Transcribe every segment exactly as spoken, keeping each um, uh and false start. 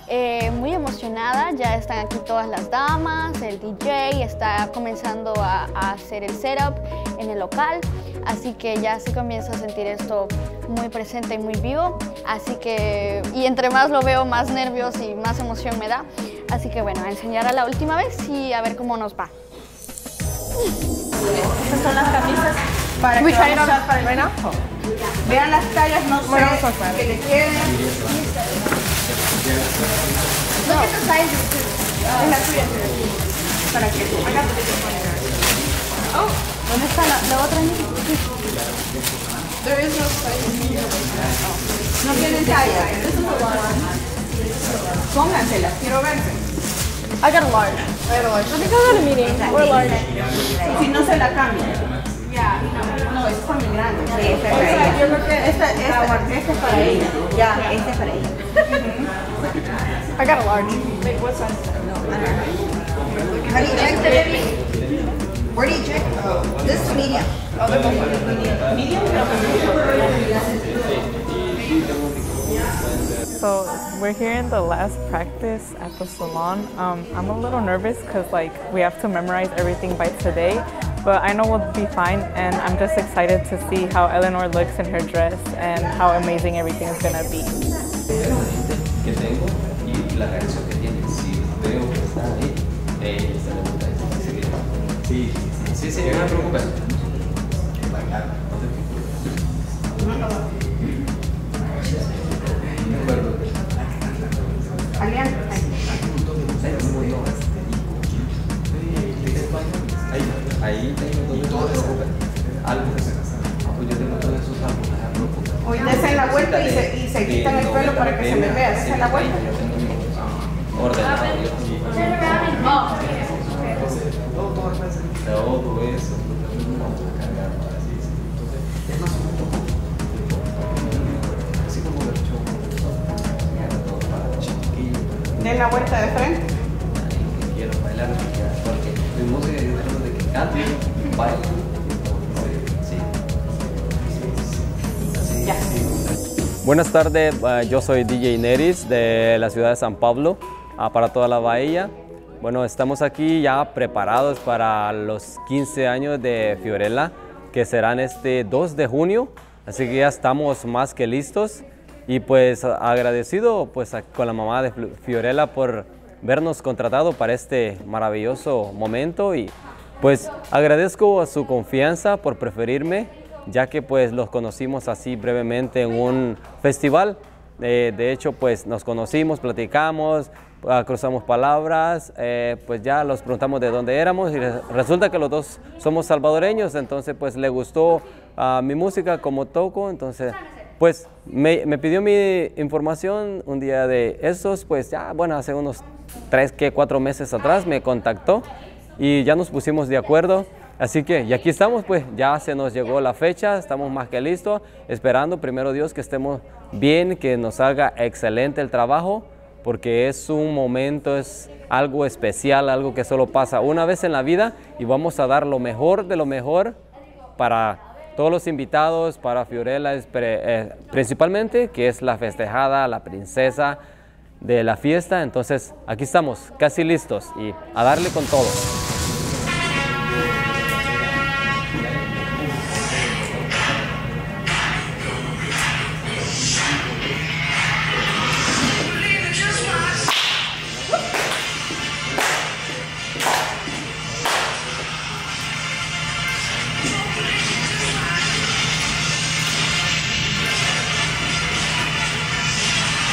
Eh, muy emocionada, ya están aquí todas las damas, el D J está comenzando a, a hacer el setup en el local, así que ya se comienza a sentir esto muy presente y muy vivo, así que, y entre más lo veo, más nervios y más emoción me da, así que bueno, a enseñar a la última vez y a ver cómo nos va. Estas son las camisas para que vamos a usar para el trabajo. Vean las tallas, no sé, bueno, que le queden. Look at the size of it. Es la tuya. ¿Para qué? Acá te puedes poner. Oh, ¿dónde está la, la otra niña? There is no size. No tienen talla. This is a large. Pónganselas, quiero verse. I got a large. I got a large. I think I got a medium or large. Si no se la cambian. No, esta es muy grande. Sí, esta es para ella. Yo creo que esta, esta, esta es para ella. Ya, esta es para ella. I got a large. Wait, what size? How do you check the baby? Where do you check? Oh, this is medium. Oh, they're both medium. Medium? So we're here in the last practice at the salon. Um, I'm a little nervous because like we have to memorize everything by today, but I know we'll be fine, and I'm just excited to see how Eleanor looks in her dress and how amazing everything is gonna be. Que tengo y la reacción que tiene, si veo que está ahí, eh, se le gusta eso. Sí, sí, sí, no me preocupes. Alian. Ahí, ahí tengo todo eso, no te preocupes. Algo. Pues yo tengo todos esos álbumes, no te preocupes. Hoy desen la vuelta y se, y se quitan el pelo para que se me vea. Desen la vuelta. Ordenado. Todo eso. Vamos a cargar así. Es más un poco. Así como el show. Todo para chiquillo. Den la vuelta de frente. Que quiero bailar porque mi música yo creo de que cante, baile. Sí. Ya. Buenas tardes, yo soy D J Neris de la ciudad de San Pablo, para toda la bahía. Bueno, estamos aquí ya preparados para los quince años de Fiorella, que serán este dos de junio, así que ya estamos más que listos. Y pues agradecido pues con la mamá de Fiorella por vernos contratado para este maravilloso momento, y pues agradezco a su confianza por preferirme, ya que pues los conocimos así brevemente en un festival. Eh, de hecho pues nos conocimos, platicamos, uh, cruzamos palabras, eh, pues ya los preguntamos de dónde éramos y resulta que los dos somos salvadoreños, entonces pues le gustó uh, mi música, como toco, entonces pues me, me pidió mi información un día de esos, pues ya bueno, hace unos tres, que cuatro meses atrás me contactó y ya nos pusimos de acuerdo. Así que, y aquí estamos, pues ya se nos llegó la fecha, estamos más que listos, esperando primero Dios que estemos bien, que nos salga excelente el trabajo, porque es un momento, es algo especial, algo que solo pasa una vez en la vida y vamos a dar lo mejor de lo mejor para todos los invitados, para Fiorella eh, principalmente, que es la festejada, la princesa de la fiesta. Entonces aquí estamos, casi listos y a darle con todo.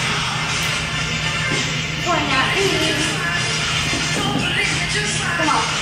Come on.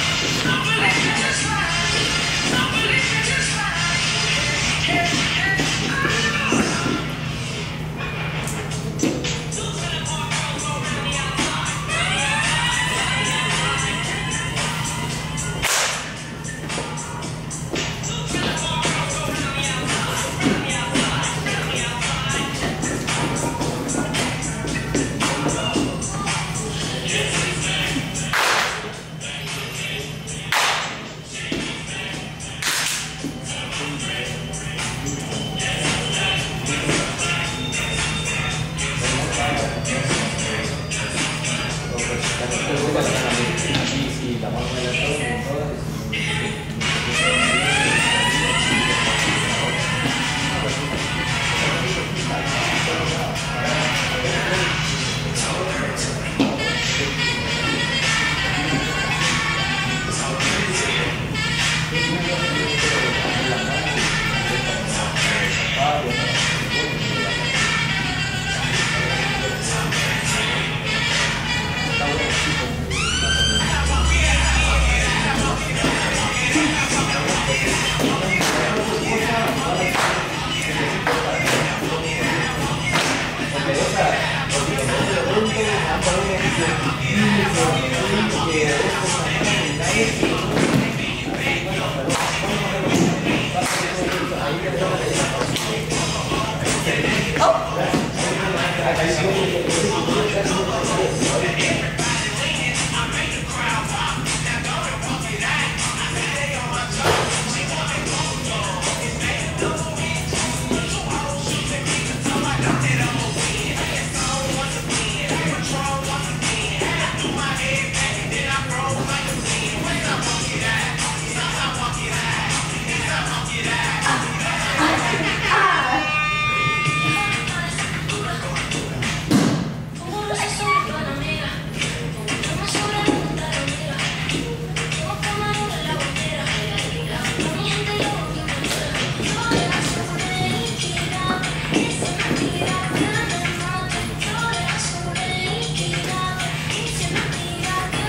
Thank you.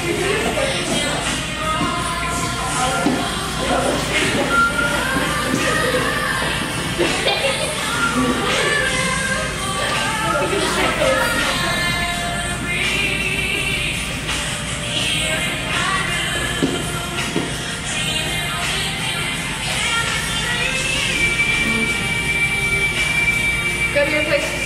Go to your places.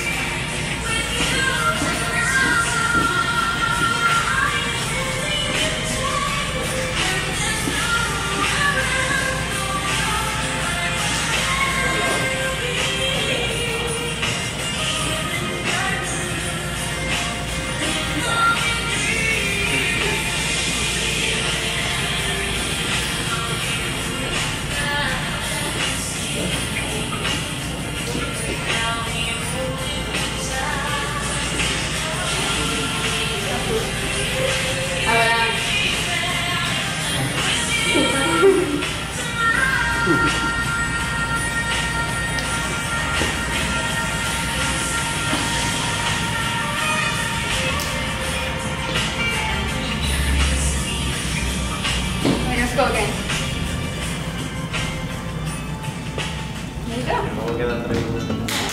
Let's go again. There you go. Luego quedan tres minutos.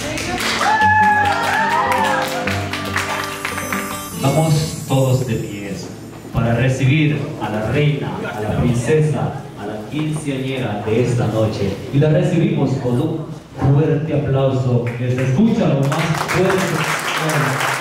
Vamos todos de pies para recibir a la reina, a la princesa, a la quinceañera de esta noche. Y la recibimos con un fuerte aplauso que se escucha lo más fuerte.